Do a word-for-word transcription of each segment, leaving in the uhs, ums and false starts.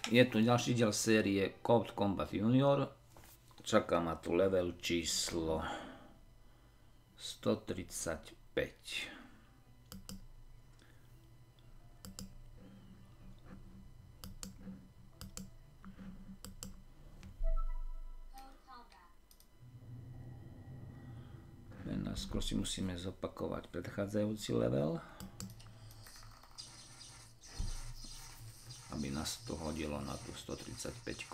Je tu ďalší diel série Code Combat Junior. Čaká ma tu level číslo stotridsaťpäť. Najskôr si musíme zopakovať predchádzajúci level, aby nás to hodilo na tú stotridsaťpäť.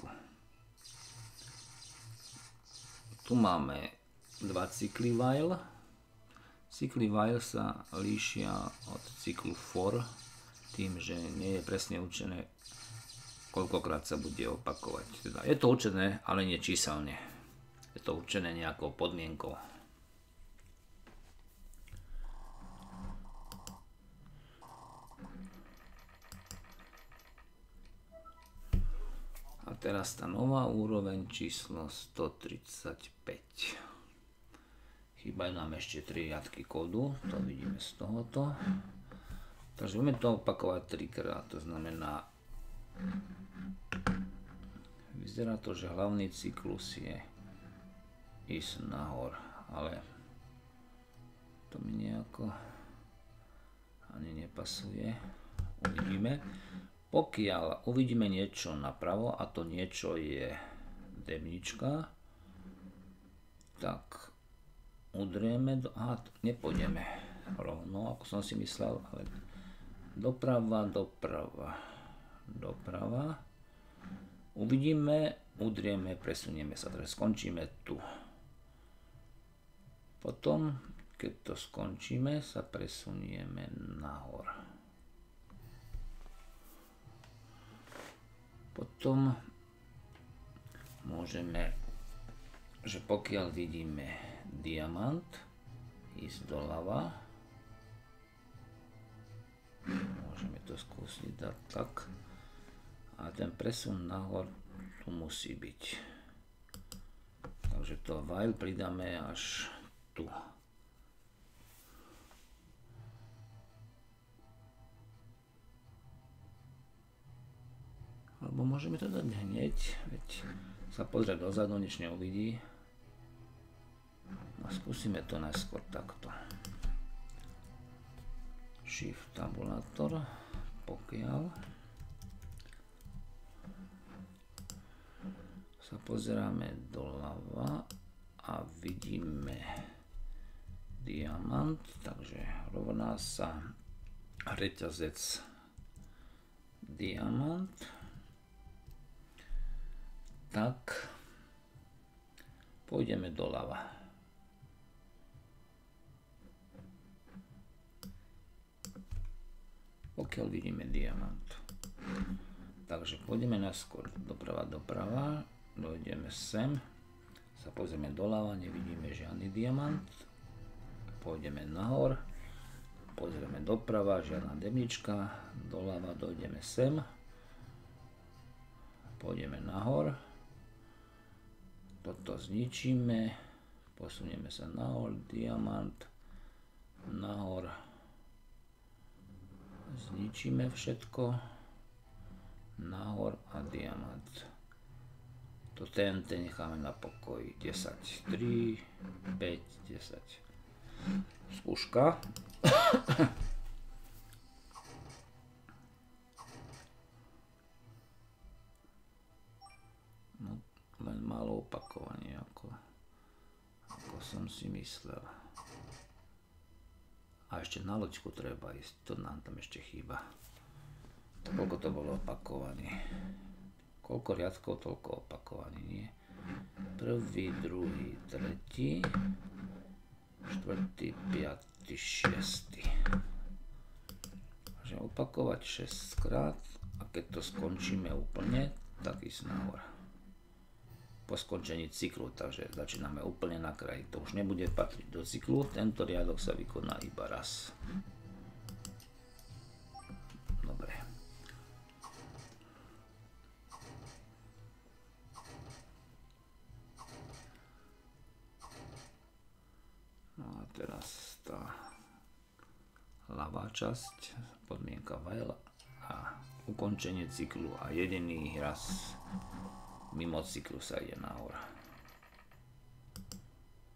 Tu máme dva cykly while. Cykly while sa líšia od cyklu for tým, že nie je presne určené, koľkokrát sa bude opakovať. Teda je to určené, ale nie číselne. Je to určené nejakou podmienkou. A teraz tá nová úroveň číslo stotridsaťpäť. Chýbajú nám ešte tri riadky kódu, to vidíme z tohoto. Takže budeme to opakovať trikrát, to znamená, vyzerá to, že hlavný cyklus je ísť nahor, ale to mi nejako ani nepasuje, uvidíme. Pokiaľ uvidíme niečo napravo a to niečo je demnička, tak udrieme, do, aha, nepôjdeme rovno, ako som si myslel, ale doprava, doprava, doprava. Uvidíme, udrieme, presunieme sa, teda skončíme tu. Potom, keď to skončíme, sa presunieme nahor. Potom môžeme, že pokiaľ vidíme diamant, ísť doľava. Môžeme to skúsiť dať tak. A ten presun nahor tu musí byť. Takže to while pridáme až tu. Alebo môžeme to dať hneď, veď sa pozrieť dozadu, nič neuvidí. No skúsime to najskôr takto. Shift tabulátor, pokiaľ sa pozeráme doľava a vidíme diamant, takže rovná sa reťazec diamant. Tak pôjdeme doľava. Pokiaľ vidíme diamant. Takže pôjdeme najskôr doprava, doprava, dojdeme sem, sa pozrieme doľava, nevidíme žiadny diamant, pôjdeme nahor, pozrieme doprava, žiadna demnička, doľava dojdeme sem, pôjdeme nahor, toto zničíme, posunieme sa nahor, diamant, nahor, zničíme všetko, nahor a diamant. To T N T necháme na pokoji. desať, tri, päť, desať. Skúška. No, len málo opakovanie, ako, ako som si myslel. A ešte na loďku treba ísť, to nám tam ešte chýba. Koľko to bolo opakovaní? Koľko riadkov, toľko opakovaní, nie? Prvý, druhý, tretí, štvrtý, piatý, šiestý. Takže opakovať šesť krát a keď to skončíme úplne, tak ísť nahor. Po skončení cyklu, takže začíname úplne na kraji. To už nebude patriť do cyklu, tento riadok sa vykoná iba raz. Dobre. No a teraz tá ľavá časť, podmienka while a ukončenie cyklu a jediný raz mimo cyklu sa ide nahor.